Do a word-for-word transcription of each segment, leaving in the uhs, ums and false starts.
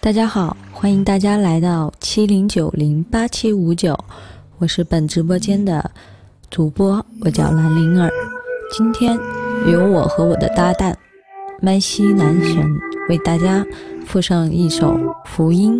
大家好，欢迎大家来到七零九零八七五九，我是本直播间的主播，我叫兰灵儿。今天由我和我的搭档麦西男神为大家附上一首福音。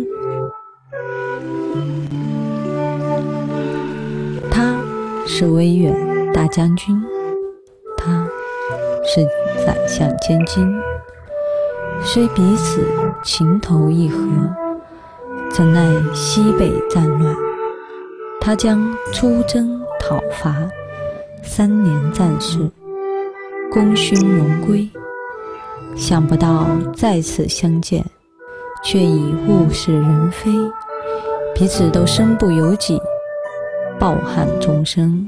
他是威远大将军，他是宰相千金，虽彼此情投意合，怎奈西北战乱。他将出征讨伐，三年战事，功勋荣归。想不到再次相见，却已物是人非，彼此都身不由己，抱憾终生。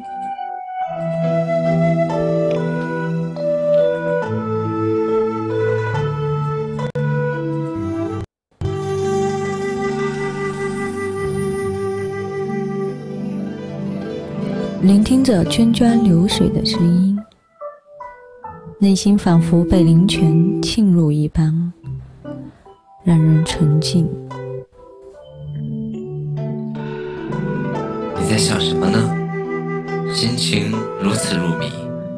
聆听着涓涓流水的声音，内心仿佛被灵泉浸入一般，让人沉静。 你在想什么呢？心情如此入迷。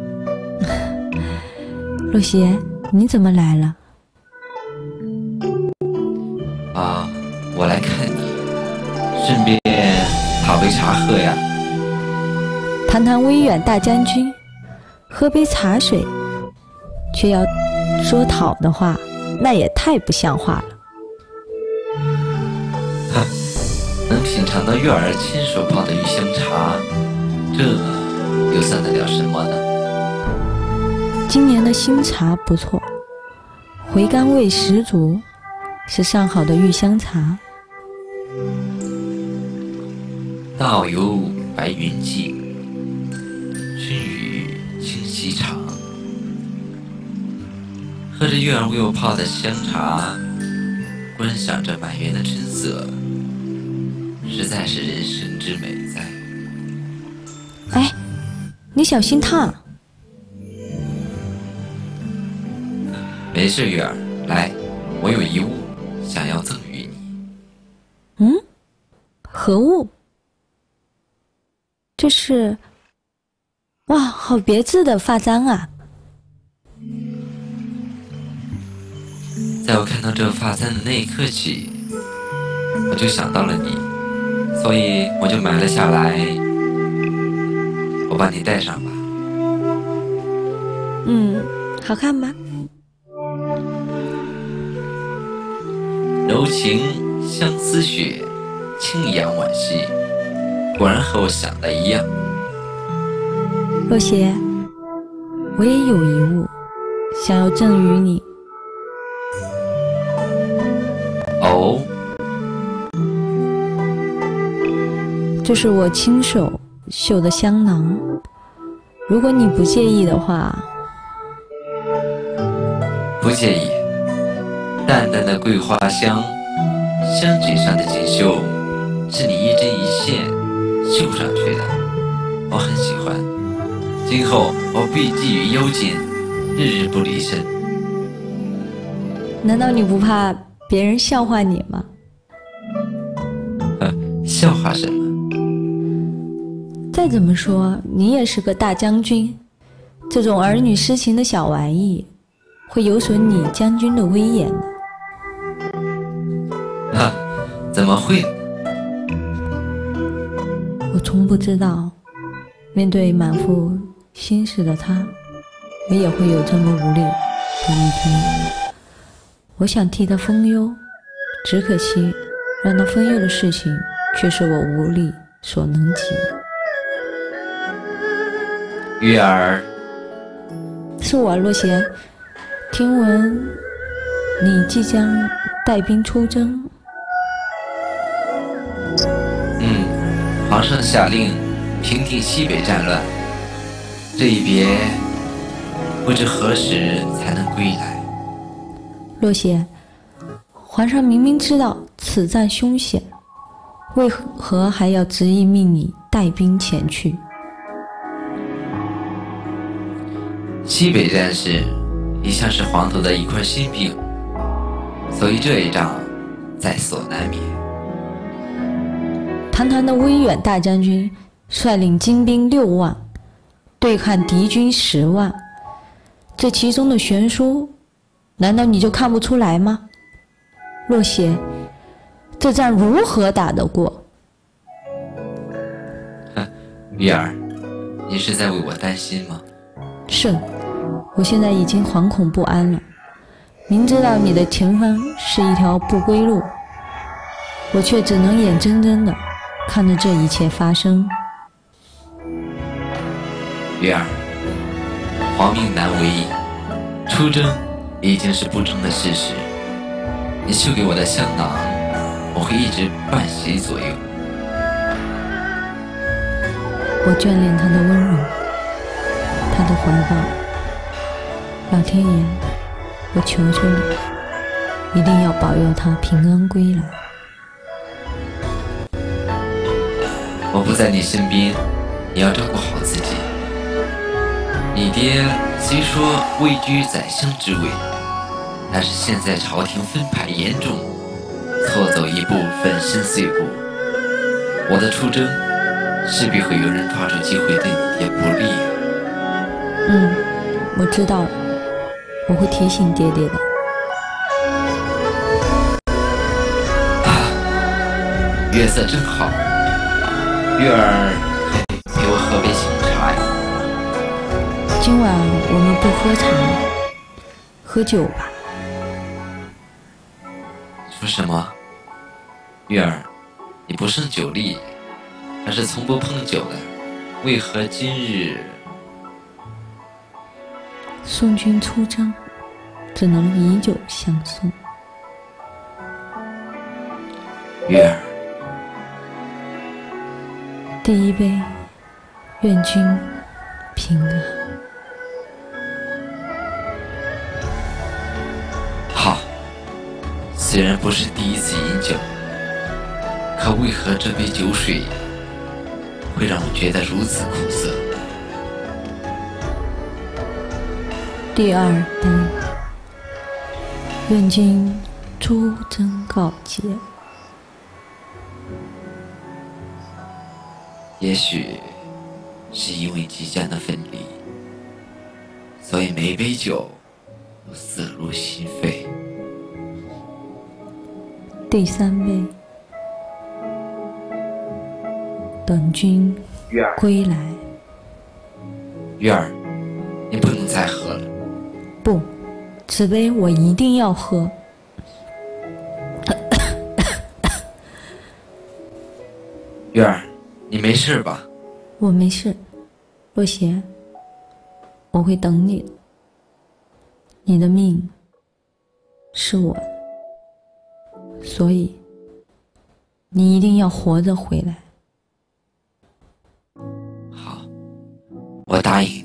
若邪，你怎么来了？ 啊，我来看你，顺便讨杯茶喝呀。 堂堂威远大将军，喝杯茶水，却要说讨的话，那也太不像话了。 哼，能品尝到月儿亲手泡的玉香茶，这又算得了什么呢？ 今年的新茶不错，回甘味十足，是上好的玉香茶。 道有白云际，春雨清溪长。喝着月儿为我泡的香茶，观赏着满园的春色，实在是人生之美哉。 哎，你小心烫。 没事，月儿，来，我有一物想要赠予你。 嗯？何物？这是……哇，好别致的发簪啊！ 在我看到这发簪的那一刻起，我就想到了你，所以我就买了下来。我帮你戴上吧。 嗯，好看吗？ 柔情相思雪，轻扬惋惜，果然和我想的一样。 若邪，我也有一物想要赠予你。 哦， 这是我亲手绣的香囊，如果你不介意的话。 不介意。淡淡的桂花香，香纸上的锦绣是你一针一线绣上去的，我很喜欢。今后我必寄于腰间，日日不离身。 难道你不怕别人笑话你吗？ 呃，笑话什么？ 再怎么说，你也是个大将军，这种儿女私情的小玩意，会有损你将军的威严的。 哈，怎么会呢？ 我从不知道，面对满腹心事的他，我也会有这么无力的一天。我想替他分忧，只可惜让他分忧的事情却是我无力所能及的。 月儿， 是我，若邪。听闻你即将带兵出征。 嗯，皇上下令平定西北战乱，这一别不知何时才能归来。 若邪，皇上明明知道此战凶险，为何还要执意命你带兵前去？ 西北战事一向是皇头的一块心病，所以这一仗在所难免。 堂堂的威远大将军率领精兵六万对抗敌军十万，这其中的悬殊，难道你就看不出来吗？洛邪，这仗如何打得过？ 哼，月儿，你是在为我担心吗？ 是，我现在已经惶恐不安了。明知道你的前方是一条不归路，我却只能眼睁睁地看着这一切发生。 月儿，皇命难违，出征已经是不争的事实。你绣给我的香囊，我会一直伴随左右。 我眷恋他的温柔，他的怀抱。老天爷，我求求你，一定要保佑他平安归来。 我不在你身边，你要照顾好自己。你爹虽说位居宰相之位，但是现在朝廷分派严重，错走一步粉身碎骨。我的出征势必会有人抓住机会对你爹不利。 嗯，我知道了，我会提醒爹爹的。 啊，月色真好，月儿陪我喝杯清茶呀。 今晚我们不喝茶，喝酒吧。 说什么？月儿，你不胜酒力，还是从不碰酒的，为何今日？ 送君出征，只能以酒相送。 月儿， 第一杯，愿君平安。 好，虽然不是第一次饮酒，可为何这杯酒水会让我觉得如此苦涩？ 第二杯，愿君出征告捷。 也许是因为即将的分离，所以每杯酒都涩入心扉。 第三杯，等君归来。 月儿，你不能再喝了。 不，此杯我一定要喝。 月儿，你没事吧？ 我没事，洛邪，我会等你的。你的命是我的，所以你一定要活着回来。 好，我答应你。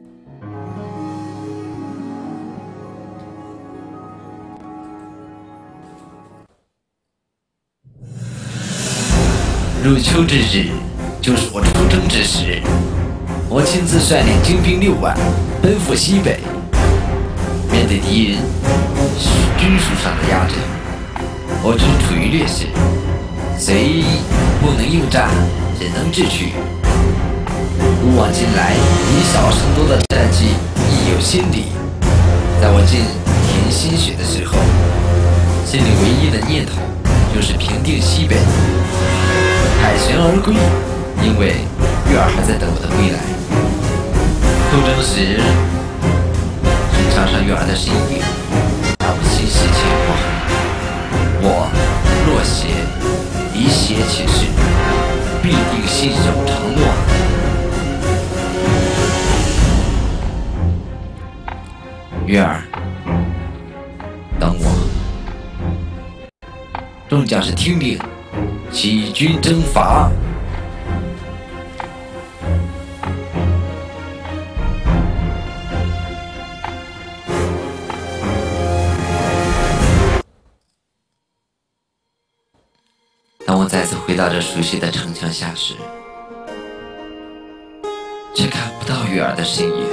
入秋之日，就是我出征之时。我亲自率领精兵六万，奔赴西北。面对敌人军数上的压制，我正处于劣势，虽不能应战，只能智取。古往今来，以少胜多的战绩亦有先例。在我尽填心血的时候，心里唯一的念头就是平定西北。凯旋而归，因为月儿还在等我的归来。出征时，城墙上月儿的身影让我心事牵挂。我若邪离邪起誓，必定信守承诺。月儿，等我。众将士听令，起军征伐。当我再次回到这熟悉的城墙下时，却看不到月儿的身影。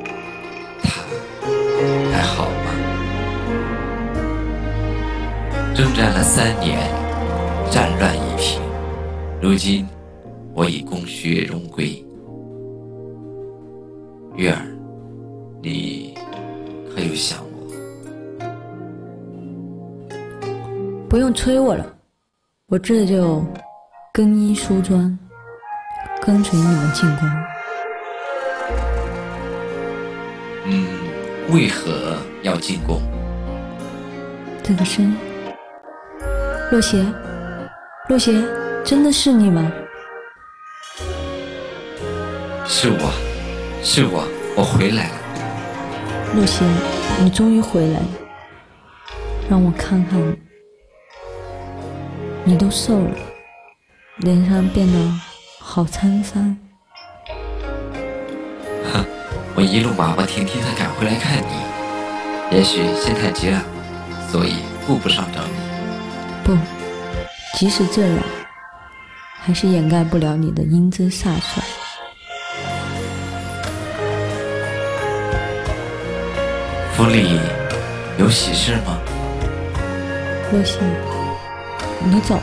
她还好吗？ 征战了三年，战乱已平，如今我已功雪荣归。月儿，你可有想我？ 不用催我了，我这就更衣梳妆，跟随你们进宫。 嗯，为何要进宫？ 这个声音，洛邪，洛邪，真的是你吗？ 是我，是我，我回来了。 洛邪，你终于回来了，让我看看你，你都瘦了，脸上变得好沧桑。 哼，我一路马不停蹄地赶回来看你，也许先太急了，所以顾不上找你。 不，即使这样，还是掩盖不了你的英姿飒爽。 府里有喜事吗？ 洛邪，你走吧，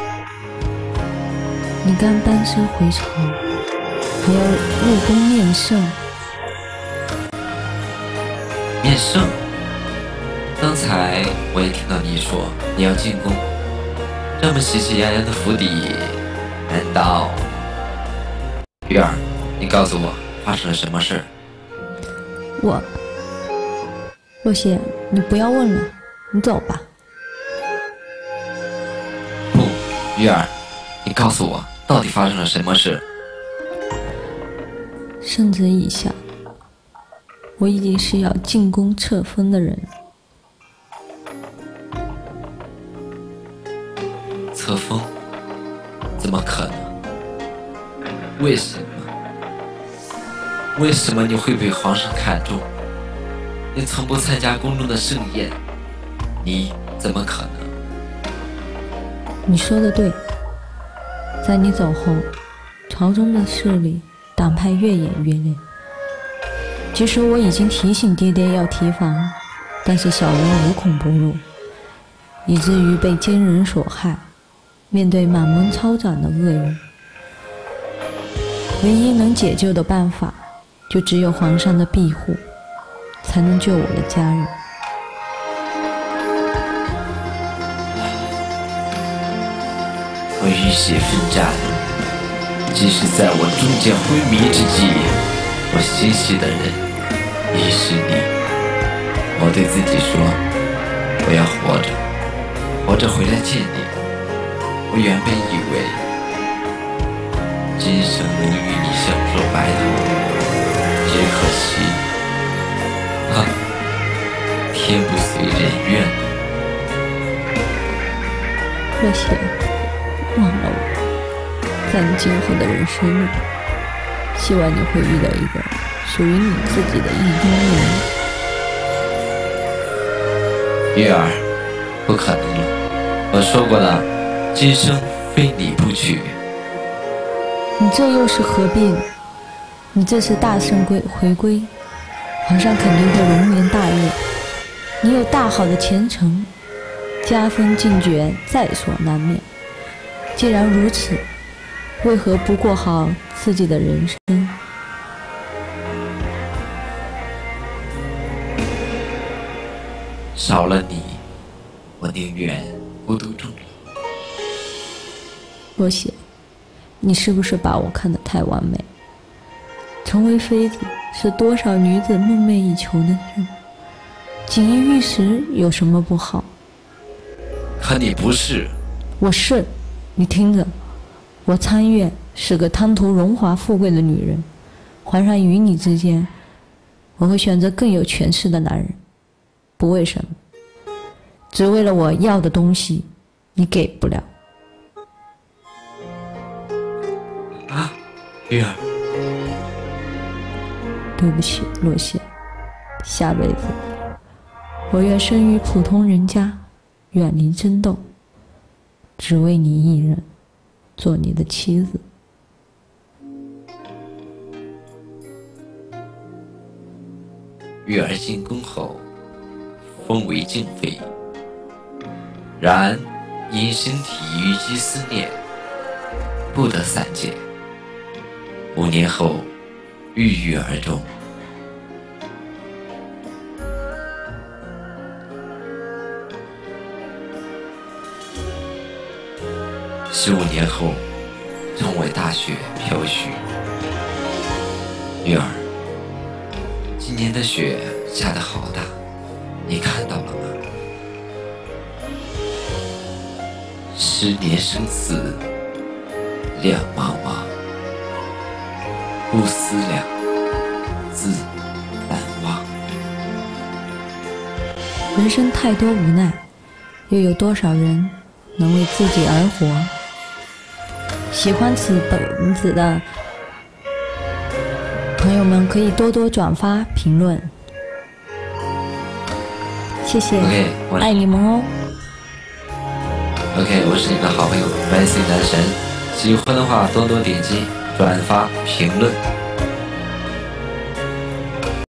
你刚班师回朝，还要入宫面圣。 面圣？刚才我也听到你说你要进宫，这么喜气洋洋的府邸，难道……月儿，你告诉我发生了什么事？ 我，洛邪，你不要问了，你走吧。 不，月儿，你告诉我到底发生了什么事？ 圣旨已下，我已经是要进宫册封的人。 册封？怎么可能？为什么？为什么你会被皇上看中？你从不参加宫中的盛宴，你怎么可能？ 你说的对，在你走后，朝中的势力党派越演越烈。即使我已经提醒爹爹要提防，但是小人无孔不入，以至于被奸人所害。面对满门抄斩的恶人，唯一能解救的办法，就只有皇上的庇护，才能救我的家人。 我浴血奋战，即使在我终见昏迷之际，我心系的人亦是你。我对自己说，我要活着，活着回来见你。我原本以为今生能与你相守白头，只可惜，啊，天不遂人愿。 洛邪，忘了我，在你今后的人生里，希望你会遇到一个属于你自己的意中人。 月儿，不可能了，我说过了。今生非你不娶。 你这又是何必呢？你这次大圣归回归，皇上肯定会龙颜大悦。你有大好的前程，加封进爵在所难免。既然如此，为何不过好自己的人生？ 少了你，我宁愿孤独终老。 洛邪，你是不是把我看得太完美？成为妃子是多少女子梦寐以求的事，锦衣玉食有什么不好？ 可你不是。 我是，你听着，我参月是个贪图荣华富贵的女人，皇上与你之间，我会选择更有权势的男人，不为什么，只为了我要的东西，你给不了。 啊，月儿， 对不起，洛邪，下辈子我愿生于普通人家，远离争斗，只为你一人，做你的妻子。 月儿进宫后，封为静妃， 然因身体淤积思念，不得散解。五年后郁郁而终。十五年后，中纬大雪飘絮。女儿，今年的雪下得好大，你看到了吗？十年生死两茫茫，不思量，自难忘。 人生太多无奈，又有多少人能为自己而活？喜欢此本子的朋友们可以多多转发评论，谢谢， okay, 爱你们哦。 OK， 我是你们的好朋友 Messi 男神，喜欢的话多多点击、转发、评论。